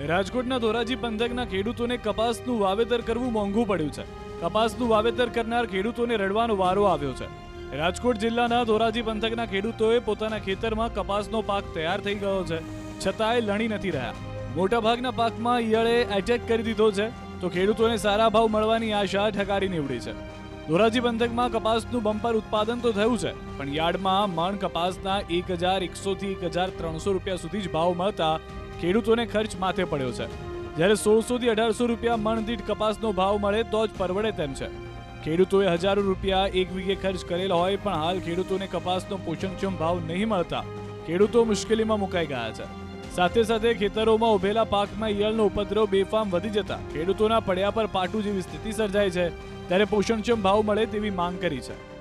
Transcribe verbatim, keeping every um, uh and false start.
રાજકોટના ધોરાજી પંથકના ખેડૂતોને કપાસનું વાવેતર કરવું મોંઘું પડ્યું છે। કપાસનું વાવેતર કરનાર ખેડૂતોને રડવાનો વારો આવ્યો છે। રાજકોટ જિલ્લાના ધોરાજી પંથકના ખેડૂતોએ પોતાના ખેતરમાં કપાસનો પાક તૈયાર થઈ ગયો છે, છતાંય લણી નથી રહ્યા। મોટાભાગના પાકમાં ઈયળે એટેક કરી દીધો છે, તો ખેડૂતોને સારા ભાવ મળવાની આશા ઠગારી નીવડી છે। ધોરાજી પંથકમાં કપાસનું બમ્પર ઉત્પાદન તો થયું છે, પણ યાર્ડમાં મણ કપાસના એક હજાર એકસો થી એક હજાર ત્રણસો રૂપિયા સુધી જ ભાવ મળતા ખેડૂતોને ખર્ચ માથે પડ્યો છે। જ્યારે સોળસો થી અઢારસો રૂપિયા મણ દીઠ કપાસનો ભાવ મળે તો જ પરવડે તેમ છે। ખેડૂતોએ હજારો રૂપિયા એક વીઘે ખર્ચ કરેલ હોય, પણ હાલ ખેડૂતોને કપાસનો પોષણક્ષમ ભાવ નહીં મળતા ખેડૂતો મુશ્કેલીમાં મુકાઈ ગયા છે। સાથે સાથે ખેતરોમાં ઉભેલા પાકમાં ઈયળનો ઉપદ્રવ બેફામ વધી જતા ખેડૂતોના પડ્યા પર પાટું જેવી સ્થિતિ સર્જાય છે, ત્યારે પોષણક્ષમ ભાવ મળે તેવી માંગ કરી છે।